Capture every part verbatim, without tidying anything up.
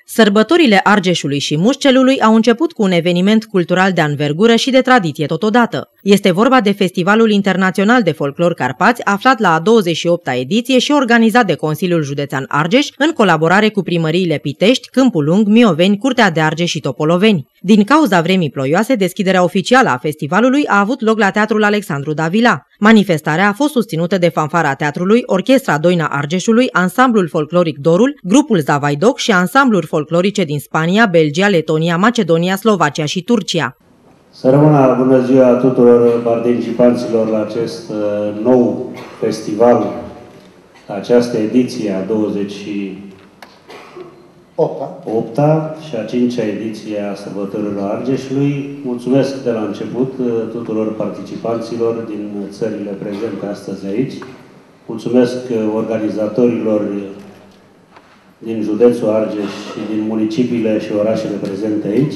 Sărbătorile Argeșului și Mușcelului au început cu un eveniment cultural de anvergură și de tradiție totodată. Este vorba de Festivalul Internațional de Folclor Carpați, aflat la a douăzeci și opta ediție și organizat de Consiliul Județean Argeș, în colaborare cu primăriile Pitești, Câmpul Lung, Mioveni, Curtea de Argeș și Topoloveni. Din cauza vremii ploioase, deschiderea oficială a festivalului a avut loc la Teatrul Alexandru Davila. Manifestarea a fost susținută de fanfara teatrului, Orchestra Doina Argeșului, Ansamblul Folcloric Dorul, Grupul Zavaidoc și ansambluri folclorice din Spania, Belgia, Letonia, Macedonia, Slovacia și Turcia. Să rămână bună ziua tuturor participanților la acest nou festival, la această ediție a douăzeci și opta și a cincea ediție a Sărbătorilor Argeșului. Mulțumesc de la început tuturor participanților din țările prezente astăzi aici. Mulțumesc organizatorilor din județul Argeș și din municipiile și orașele prezente aici.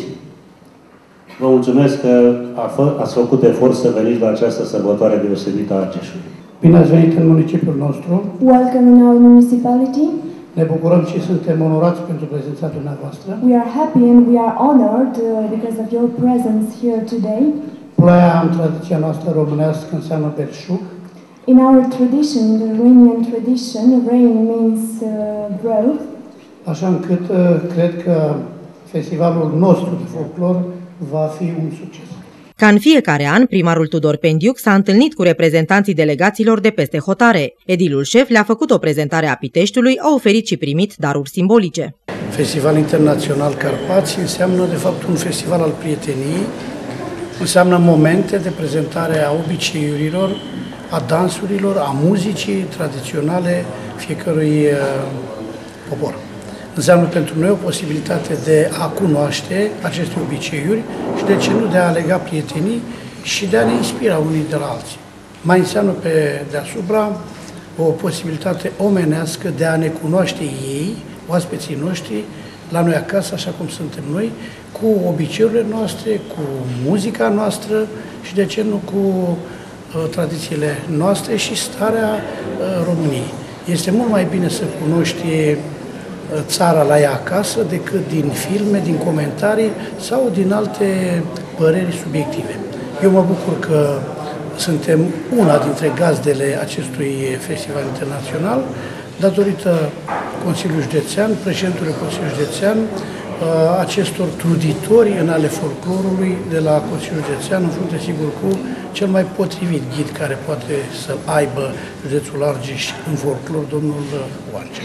Vă mulțumesc că ați făcut efort să veniți la această sărbătoare deosebită a Argeșului. Bine ați venit în municipiul nostru. Welcome in our municipality. Ne bucurăm și suntem onorați pentru prezența dumneavoastră. We are happy and we are honored uh, because of your presence here today. Ploaia în tradiția noastră românească înseamnă belșug. In our tradition, the Iranian tradition, rain means uh, growth. Așa încât uh, cred că festivalul nostru de folclor va fi un succes. Ca în fiecare an, primarul Tudor Pendiuc s-a întâlnit cu reprezentanții delegațiilor de peste hotare. Edilul șef le-a făcut o prezentare a Piteștiului, a oferit și primit daruri simbolice. Festival Internațional Carpați înseamnă, de fapt, un festival al prieteniei, înseamnă momente de prezentare a obiceiurilor, a dansurilor, a muzicii tradiționale fiecărui uh, popor. Înseamnă pentru noi o posibilitate de a cunoaște aceste obiceiuri și, de ce nu, de a lega prietenii și de a ne inspira unii de la alții. Mai înseamnă pe deasupra o posibilitate omenească de a ne cunoaște ei, oaspeții noștri, la noi acasă, așa cum suntem noi, cu obiceiurile noastre, cu muzica noastră și, de ce nu, cu uh, tradițiile noastre și starea uh, României. Este mult mai bine să cunoști țara la ea acasă decât din filme, din comentarii sau din alte păreri subiective. Eu mă bucur că suntem una dintre gazdele acestui festival internațional, datorită Consiliului Județean, președintului Consiliului Județean, acestor truditori în ale folclorului de la Consiliul Județean, în frunte, sigur, cu cel mai potrivit ghid care poate să aibă județul Argeș în folclor, domnul Oancea.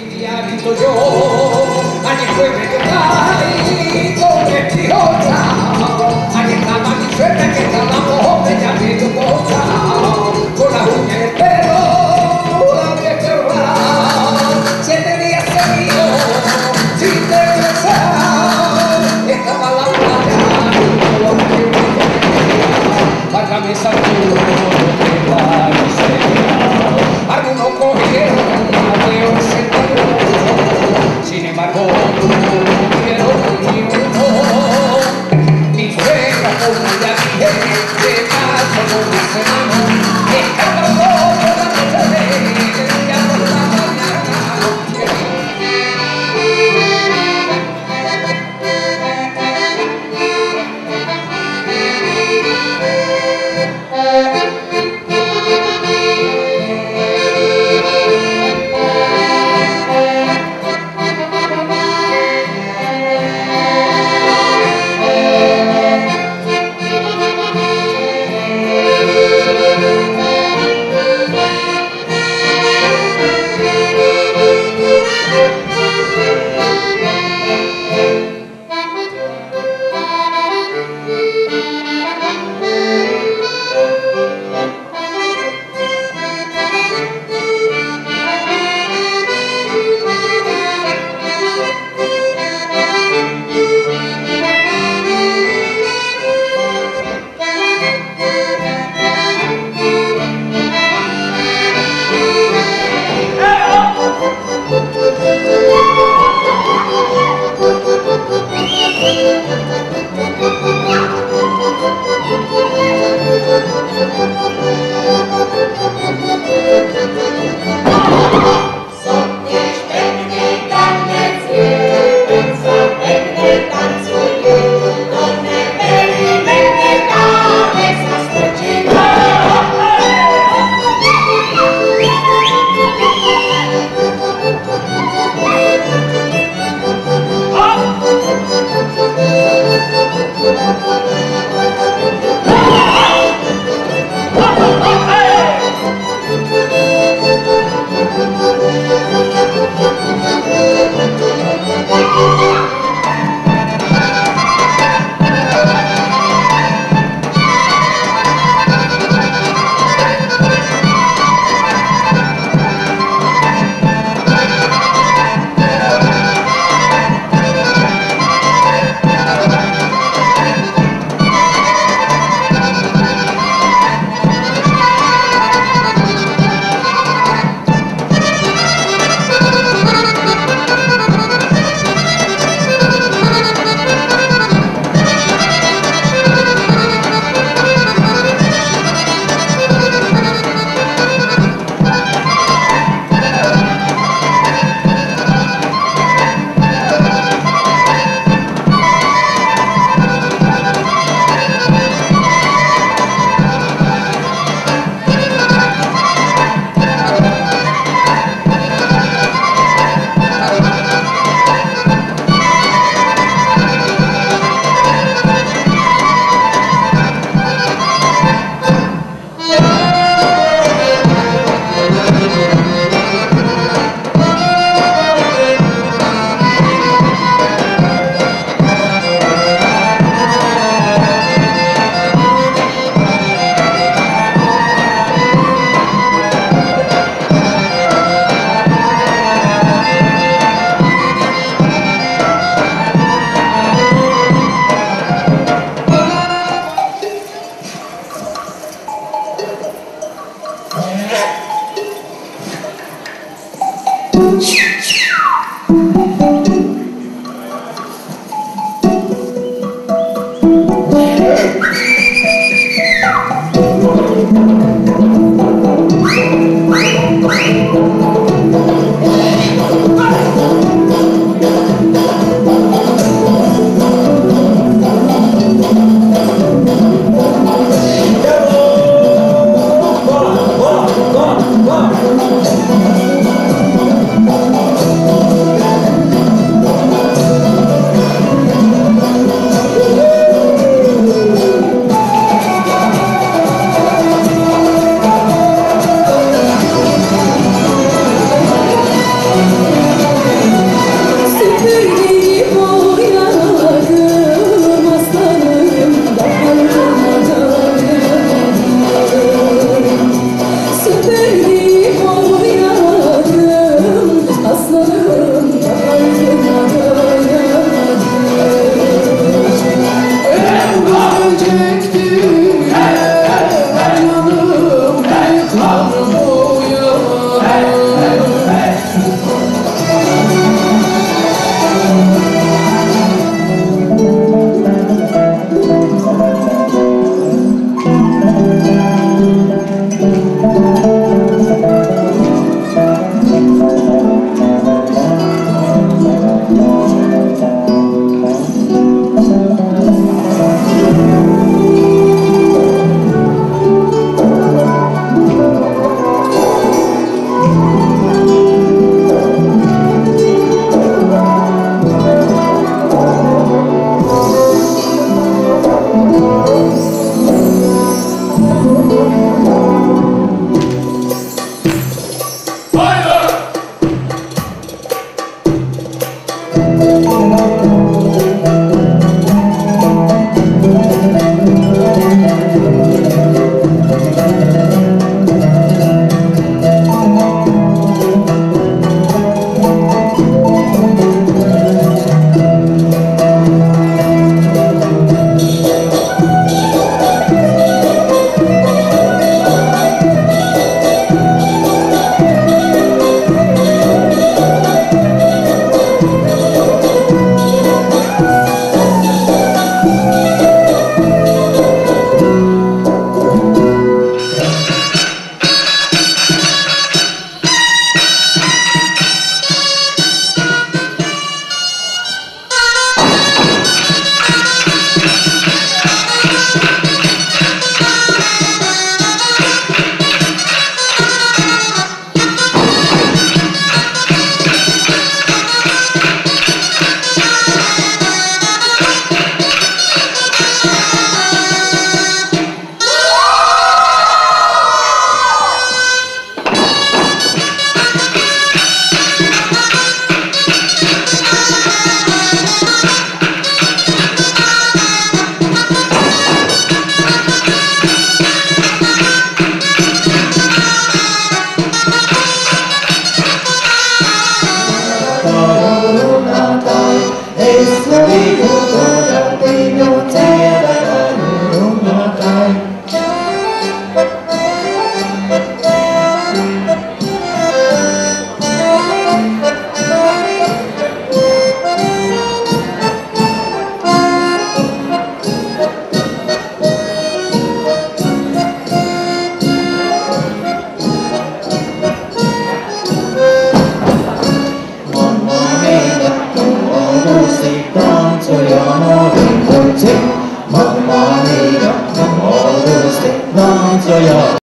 Mama,